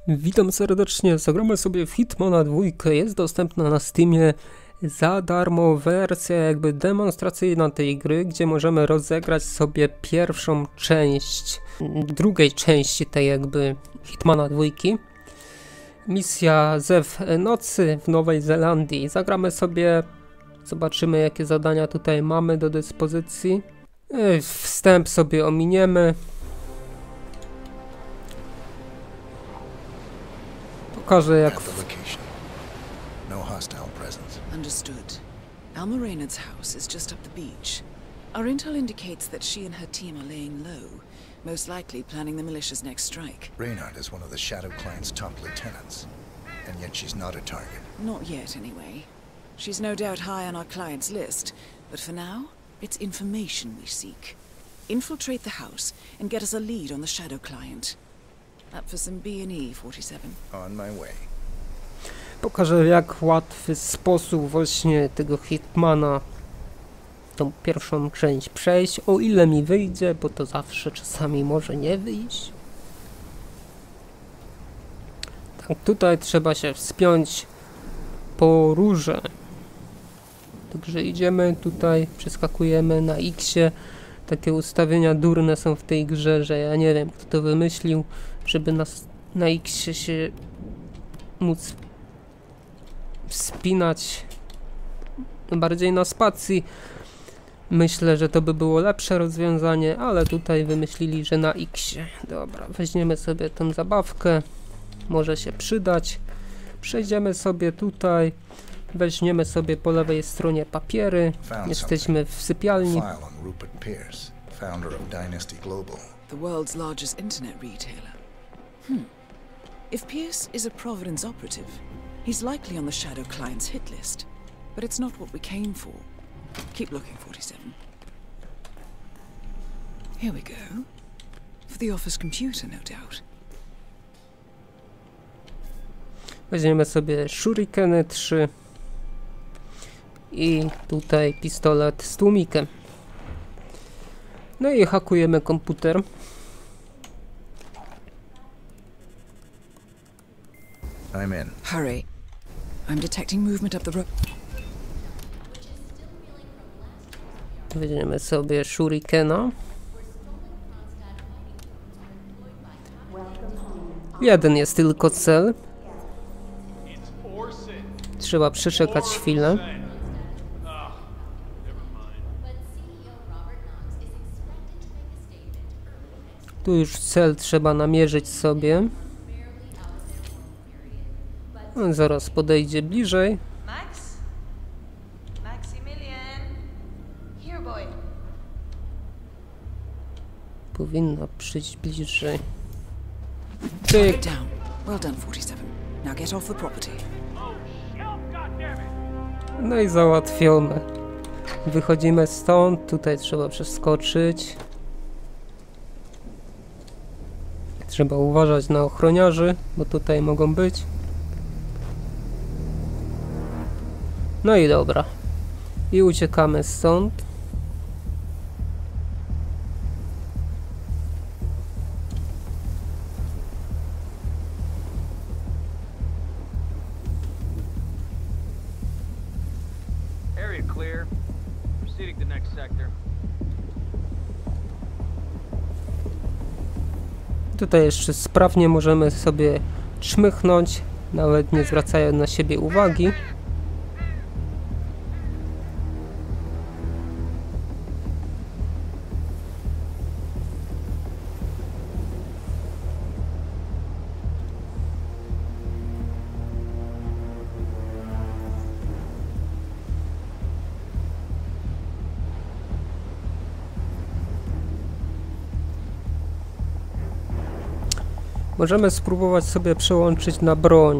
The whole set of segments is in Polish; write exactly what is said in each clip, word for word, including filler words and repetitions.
Witam serdecznie, zagramy sobie w Hitmana dwójkę, jest dostępna na Steamie za darmo wersja jakby demonstracyjna tej gry, gdzie możemy rozegrać sobie pierwszą część, drugiej części tej jakby Hitmana dwójki. Misja Zew Nocy w Nowej Zelandii. Zagramy sobie, zobaczymy jakie zadania tutaj mamy do dyspozycji. Wstęp sobie ominiemy. Pokażę jak... No hostile presence. Understood. Alma Reynard's house is just up the beach. Our intel indicates that she and her team are laying low, most likely planning the militia's next strike. Reynard is one of the Shadow Client's top lieutenants, and yet she's not a target. Not yet, anyway. She's no doubt high on our client's list, but for now, it's information we seek. Infiltrate the house and get us a lead on the Shadow Client. Up for some B and E, forty-seven. On my way. Pokażę w jak łatwy sposób właśnie tego Hitmana tą pierwszą część przejść, o ile mi wyjdzie, bo to zawsze czasami może nie wyjść. Tak, tutaj trzeba się wspiąć po rurze. Także idziemy tutaj, przeskakujemy na X-ie. Takie ustawienia durne są w tej grze, że ja nie wiem kto to wymyślił, żeby nas na X-ie się móc wspinać bardziej na spacji. Myślę, że to by było lepsze rozwiązanie, ale tutaj wymyślili, że na X-ie. Dobra, weźmiemy sobie tą zabawkę, może się przydać. Przejdziemy sobie tutaj, weźmiemy sobie po lewej stronie papiery. Jesteśmy w sypialni. The world's largest internet retailer. Hmm. If Pierce is a Providence operative, he's likely on the Shadow Client's hit list. But it's not what we came for. Keep looking, forty-seven. Here we go. For the office computer, no doubt. Weźmiemy sobie shurikeny trzy i tutaj pistolet z tłumikiem. No i hakujemy komputer. I'm in. Hurry. I'm detecting movement up the road. Weźmiemy sobie shurikena. Jeden jest tylko cel. Trzeba przeczekać chwilę. Tu już cel trzeba namierzyć sobie. On zaraz podejdzie bliżej. Max? Maximilian? Here, boy. Powinna przyjść bliżej. Take it down. Well done, forty-seven. Now get off the property. No i załatwione. Wychodzimy stąd. Tutaj trzeba przeskoczyć. Trzeba uważać na ochroniarzy, bo tutaj mogą być. No i dobra. I uciekamy stąd. Area clear. Proceeding to next sector. Tutaj jeszcze sprawnie możemy sobie czmychnąć, nawet nie zwracając na siebie uwagi. Możemy spróbować sobie przełączyć na broń.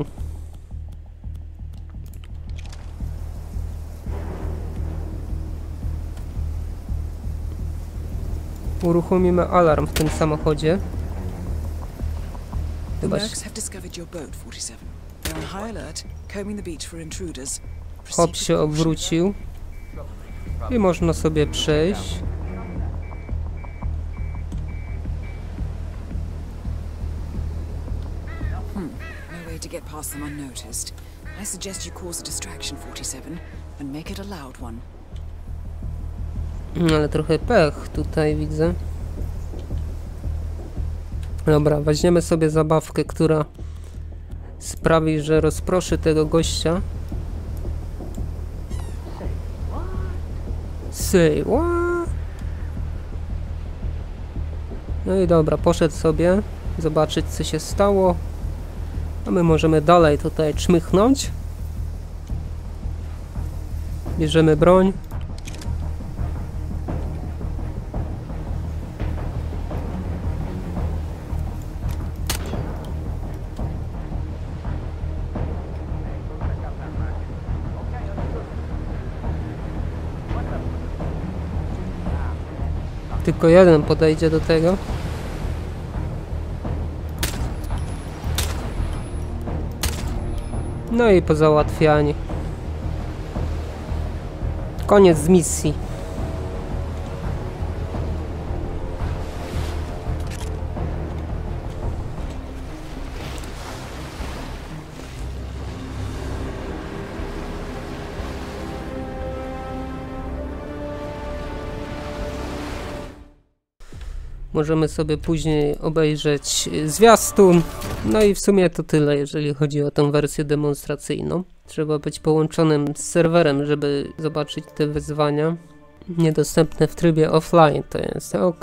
Uruchomimy alarm w tym samochodzie. Chyba Hop się obrócił i można sobie przejść. Hmm. to get past them unnoticed. I suggest you cause a distraction, forty-seven, and make it a loud one. Ale trochę pech tutaj widzę. Dobra, weźmiemy sobie zabawkę, która sprawi, że rozproszy tego gościa. Say what? No i dobra, poszedł sobie zobaczyć, co się stało. A my możemy dalej tutaj czmychnąć. Bierzemy broń. Tylko jeden podejdzie do tego. No i pozałatwiani. Koniec z misji. Możemy sobie później obejrzeć zwiastun. No i w sumie to tyle, jeżeli chodzi o tę wersję demonstracyjną. Trzeba być połączonym z serwerem, żeby zobaczyć te wyzwania. Niedostępne w trybie offline to jest, ok.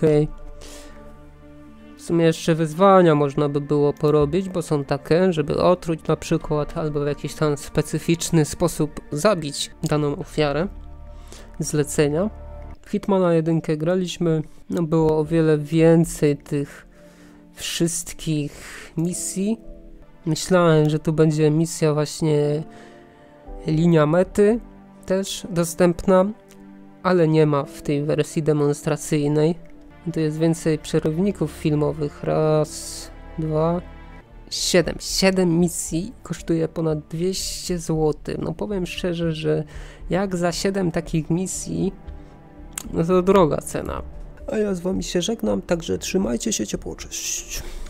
W sumie jeszcze wyzwania można by było porobić, bo są takie, żeby otruć na przykład, albo w jakiś tam specyficzny sposób zabić daną ofiarę zlecenia. W Hitmana jedynkę graliśmy, no było o wiele więcej tych wszystkich misji. Myślałem, że tu będzie misja właśnie linia mety też dostępna, ale nie ma w tej wersji demonstracyjnej. Tu jest więcej przerywników filmowych. Raz, dwa, siedem. Siedem misji kosztuje ponad dwieście złotych. No powiem szczerze, że jak za siedem takich misji, no to droga cena. A ja z wami się żegnam, także trzymajcie się ciepło, cześć.